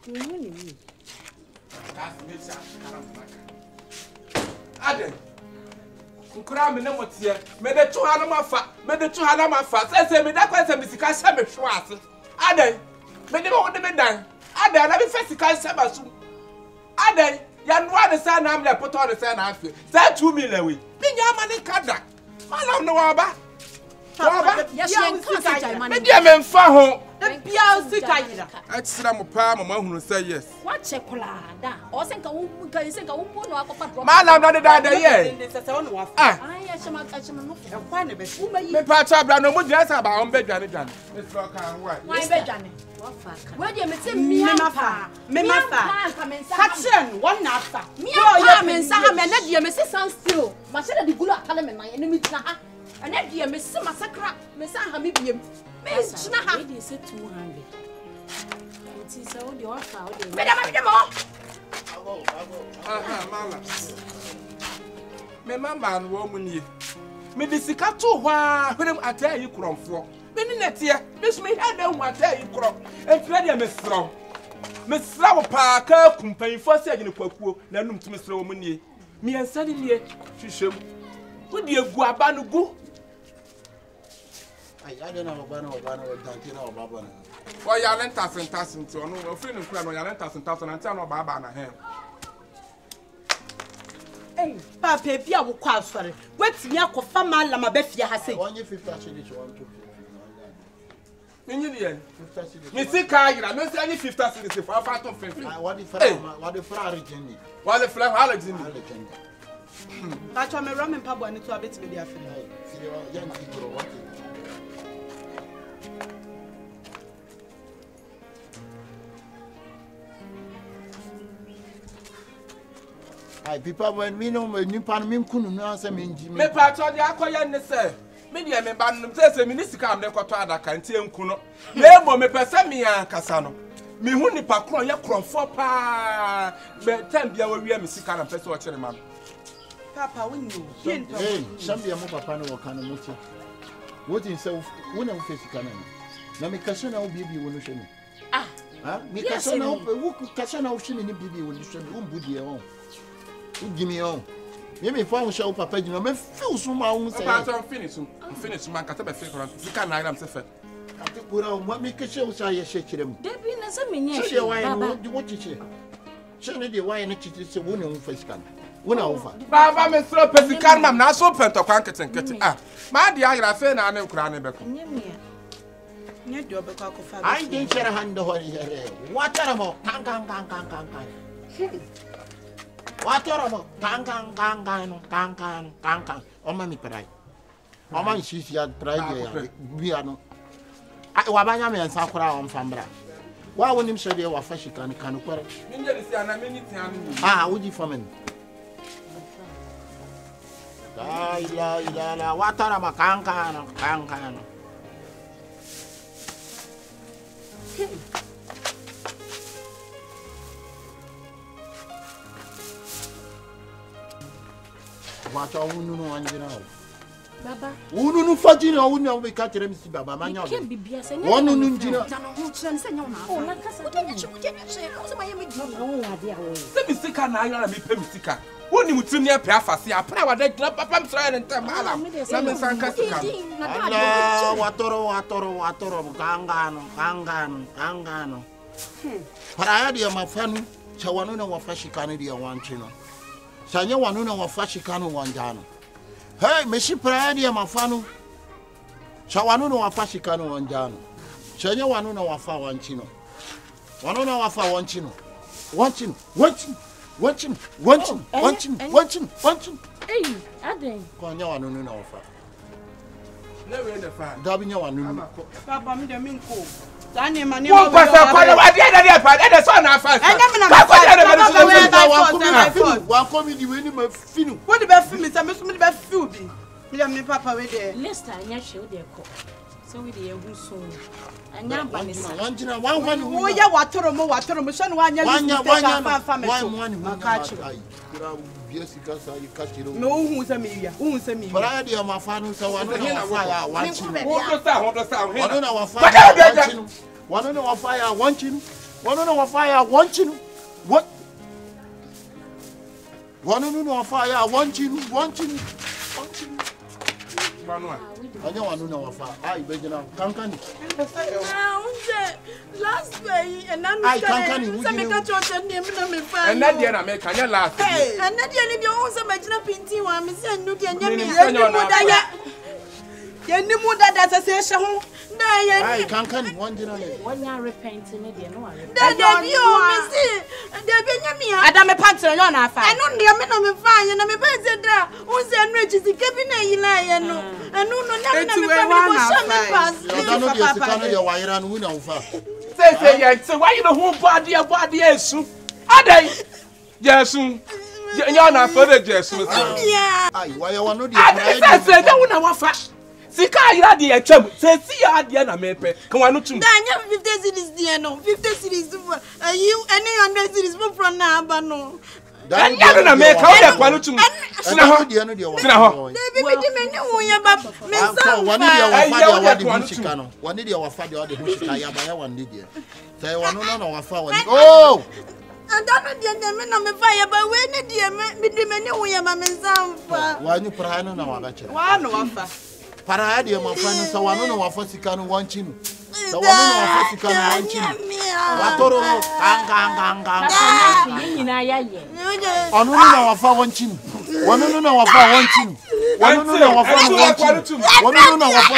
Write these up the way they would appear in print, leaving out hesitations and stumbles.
Ade. Nkura me na motie. Me de to ha na mafa. Me de to ha na mafa. Say me da kwa say me sika sha me hwe ase. Ade. Me de wo de me dan. Ade na be fa sika sha ba su. Ade. Ya no ade say na am le poto de say na afi. Say 2 million we. Me nya ma ne kada. Mallam no wa ba. Yes, me dia me mfa ho. The bia sika yira. Atsira mo pa mama hunu say yes. What check kola da. O senka wo no akofa drop. Mallam no de da ye. Ai achama no. E kwa ne be. Me pa cha bra no mo dia sa ba on be dwane. Me tro kan why. Why be dwane? Where do you me say me mafa? Catchen one after. Me pa me nsa ha me na dia me say stand still. Ma se da di gulu akale me nan ene mi tna ha. Ene dia me se masakra me sa ha me biem. Me china ha. We say 200. It is all the offer. Me da mo. Mallam. Me mama no wo mu nie. Me de sika to hwa hwem ata yi kromfo. Me ni netie, me so me head hu ata yi krom. Enfira dia me sraw. Me sraw pa ka kumpanfo se agene kwakuo na num tumi sraw mu nie. Me ansa ni nie hwehwem. Wo de egu aba no gu. I don't know about Tantina or Baba. Why you are tassin to no friend and friend, or you are tassin and tell no Baba na him. Hey, Papa, Pia will call for it. What's Yako Fama Lama Befia has said? Only 50 cities want to. Indian, Mr. Kai, I don't say any 50 cities for a fat of 50. What the Ferrari Jenny? While the flag holiday. But I'm a Roman pub and it's a bit with their young people watching. Ai people when me no me pan me kunu no answer me nji me pa to de akoye ne se me de me ba no se me ni sika am de koto adaka ntie nku no na emo me pese me an kasa no me hu ni pa kron ye kromfo pa be time bia wa wi me sika na pese o kire man Papa we know hey shambia mo papa no waka no muti what in self wona wo fe sika na me kasa na wo bibi wo no hwe me me kasa na wo kasa na wo hwe me ni bibi wo no hwe me wo mbudi e won give me on. Me found show papa you me feel so ma won say. Papa finish man kata be fake ran. Sika na iram se fe. Ati pura mo me ke show say ye shekire mu. Debi na se me nye she baba. Di what chiche. She ne dey why na chiche se won won face kan. Won na over. Baba me throw pesikan mam na so pento kwan keten. Ma dia ira fe na ne kura ne be ko. Nye me. Nye do be ko fa. I dey share hand ho here. What are mo? Kan. Wateramo, kankan. Oma mi pray. Oma nsisi ya pray ya biano. Wabanya me nsa kora on fambra. Wa wonim so de wa fashika ni kanu kwere. Minje ni si ana meni ti anu. Woji famen. La wateramo kankan. What are you doing? Baba. Unu nu fajina unu we catch them si baba manya. Can't be biasa. One nu njina. Oh, na kasa. O ma yemi gina. O wa dia o. Se misika na ayara mi pe misika. Woni mutim ne pe afase apra wa da gina papa msra ne ntam ala. Na me sanka sika. Allah watoro kangano. Para ya dia mafanu chawanu na wafashikani dia wanchino. Sanya wanu na wafashikano wanjano. Hey, meshi praedi ya mafanu. Chawanu na wafashikano wanjano. Sanya wanu na wafa wanchino. Wanu na wafa wanchino. Wanchino. Hey, Ade. Kwanya wanu na wafa. Never in the fan. Dabinya wanu. Papa mi de minko. Tani mani wa pasa kwa wa dia na pa e de so na fa. Wa komi di we ni ma finu. What the be finu say me so me be feel bi. Me papa we there. Lista anya hwe o de ko. So we dey ehu so. Anya ba ne sa. Wanjina wan wo ya watoro mo so no anya lista fa me so. Makachi. Biesika sa yikachiro. Me ohun se me ya. Ohun se me. Para dia mafanu sa wanu na wafa ya wanchino. Wo sa. Wanu na wafa ya wanchino. Wanu na wafa ya wanchino. One on fire, one chin. What? One on fire, one chin. I don't know if I beg you now. Can't last day, and I'm I can't And that year I make a laugh. and that you also mention a pinty one, Miss and Nuki and Yemimuda, that's a session. I can't one dinner. When you're repenting, you know. Adam a panther on our fire. I don't know, I'm fine, and I'm a peasant. Who's the enriched the cabinet? And no, Say, why you know who body is? Are they? Yes, you're not further, yes. Why you want to I said, don't know what fast. Sika ira de atwam se si ya de na mepe kan wanu tum da nya 50 cities de no 50 cities you any 100 cities from na aba no da nya na me ka o de kwanu tum sina ho de bi di me ni wo ya ba me sa wani de wa fa de wa de hushika no wani de wa fa de wa de hushika ya ba ya wani de say wanu na wa fa wani oh and I don't me no me fire but we ni de me di me ni wo ya ma me sa fa wani pra no na wa ba che wa no wa fa para de ma fa no so wanu na wa fa sika no wan chinu so wanu na wa fa sika no wan chinu wa toro kanga Nyina ya ye. onu na wa fa wan chinu wanu na wa fa wan chinu wanu na wa fa wan chinu wanu na wa fa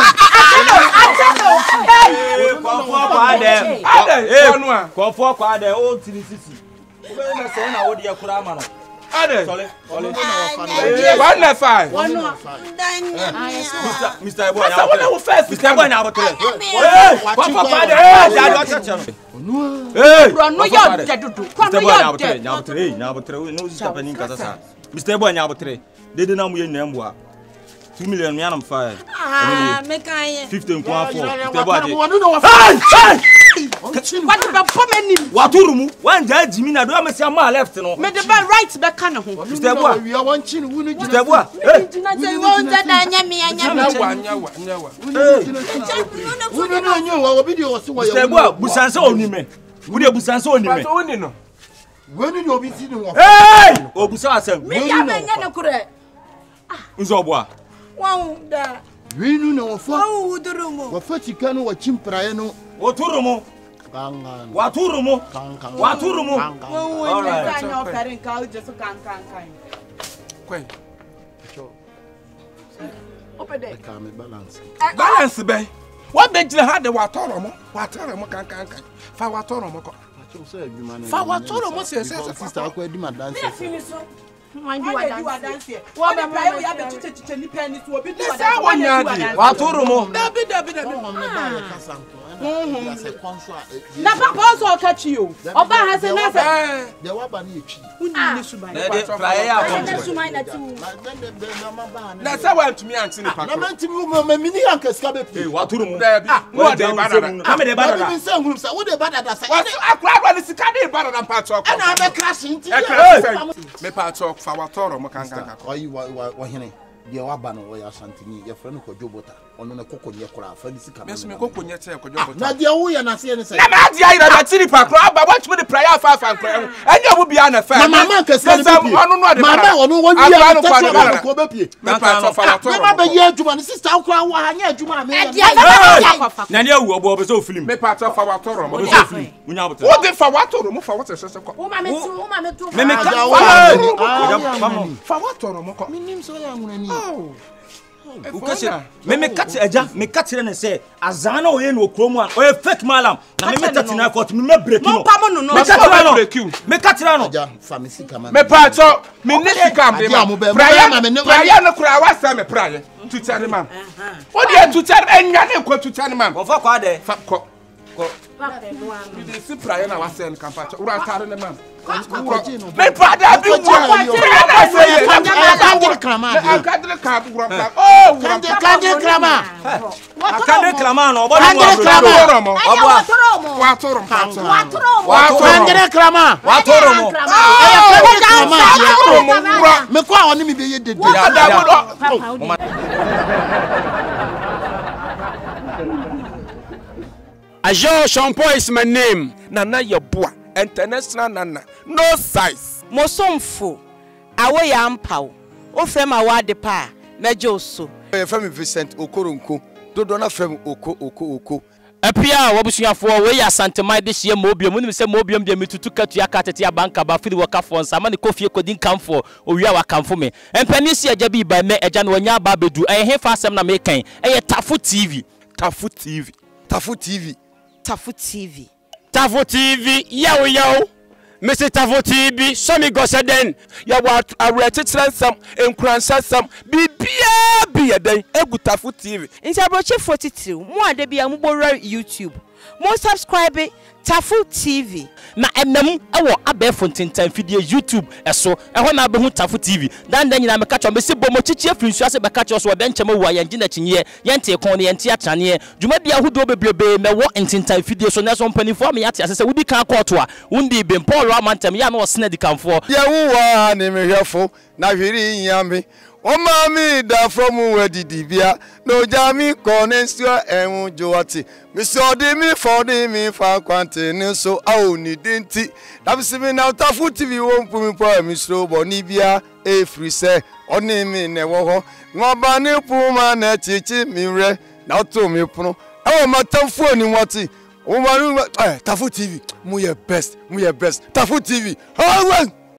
wan chinu Okomfo Kwaade o tiri sisi o na so na wo de yakura ma no ade sole 195 Mr. Yeboah Kasa wona wo first Mr. Yeboah na abotre Okomfo Kwaade daddy o cheche no yo dedudu Mr. Yeboah na abotre na abotre no sika panin Kasa sa Mr. Yeboah na abotre dede na mu ye nyamboa 2 million me anam fire me kan 15 kwa 4 Mr. Yeboah de wanu na wa fa what about pomeni waturumu wanja jimi na do amesi ama left no me the right back kan ho Mr. Yeboah we are wan chinu wunu Mr. Yeboah say won that anya me nyawa wunu na nyu wa obi de o se wa ya Mr. Yeboah busanse onime wo de busanse onime but woni no wenu ni obi si ni wa obusa asem me ya me nya na kure nzoboa wow da wenu na wa fa wow udurumu wa fa sika no wa chimpraye no oturumu kanga waturumu waturumu all right nya ofere nka o jesu kan kwai opede ka me balance be what be jira ha de watoro mo kan fa watoro mo ko fa watoro mo se sister akwa di madance wanju wa dance wa be pray we have chiche ni penny so obi do waturumu dabi na papa also catch you oba has na say de wa ba na echi uni ni suban de flyer ya na suman na tu na say want to me anti ni na mantimi me mini yankeska be pe waturumu dabi no de badada ame de badada me say ngum say wo de badada say akra ni sika de badada pa talk na be crash nti me pa talk fa watoro mo kan oyi wa hene de wa ba no wo ya santini ye fra no kwadwobota ono na kokonye kora fa ni sika me so me kokonye te kwadwobota na de wo ya na se ne say na ma dia ira na tiri pa kra aba watch me the prayer fa kra anya wo bia na fa na mama nkesa ni be ono no de mama ono wo bia na tatu ba ko be pie me pa talk fa watoro na ba ye adwuma ni sister akwa wa hanya adwuma me na ne awu obo so film me pa talk fa watoro mo so film unya bote wo de fa watoro mo fa what se ko Uma me tu. me ka fa watoro mo ko minim so ya nguni ukase me kati eja me kati ne say azana oye no okromu an oye fake malam na me tati na effort me break no me kati no ja famisi kama me pa talk me nisika me prayer no kura wa say me prayer to tell man o de to tell enya na ko to tell man Okomfo Kwaade fa ko you dey see prayer na wa say en kampacho ura tare ne man me brother bi wo na say kandre krama kandre krama oh kandre krama akande klama no obo watoro kandre krama watoro me kwa oni mi be ye dede Ajo Shampoo is my name. Nana Yeboah, international Nana. No size. Mosomfo. Awo ya ampaw. O frem awade pa. Mejo so. Frem Vincent Okoronko. Dodo na frem Oko. Apia wabusuafo we ya santemai de hie mobium munim se mobium de mitutu katua katete abanka ba fidi wakafo nsa ma ne kofie kodin kamfo owia wakamfo me empani si agya bi ba me agya no nya ba bedu he fa asem na me kan Tafu TV yo Mr. Tafu TV show me go seden ya wa awretetre sam enkransa sam bibia bi eden egu Tafu TV Inti abroche 42 mo ade bia mo borra YouTube mo subscribe Tafu TV na enam ewo abefo ntentan fidie YouTube eso eho na abehu Tafu TV dan nyina me kacho me se bomo chichie frinsu ase be kacho so de nchema wa yanje na chinye yente kon ne yente achane dwumadi ahudo beblebe me wo ntentan fidie so na so mpanifo me yate ase se wudi kan court a wundi be Paul Amantem ya na osena dikanfo ye wuwa ne mehwefo na hwiri nyame o mami da from wedidibia no jami konensio enwu joati misodi mi fa kwante ni so awoni denti dabisimi na Tafu TV wo mpumi po misro boni bia e free se oni mi ne wo ho ngoba ni puma na chichi mi re na to mi puno e ma tamfu oni wati o ma Tafu TV mu ye best Tafu TV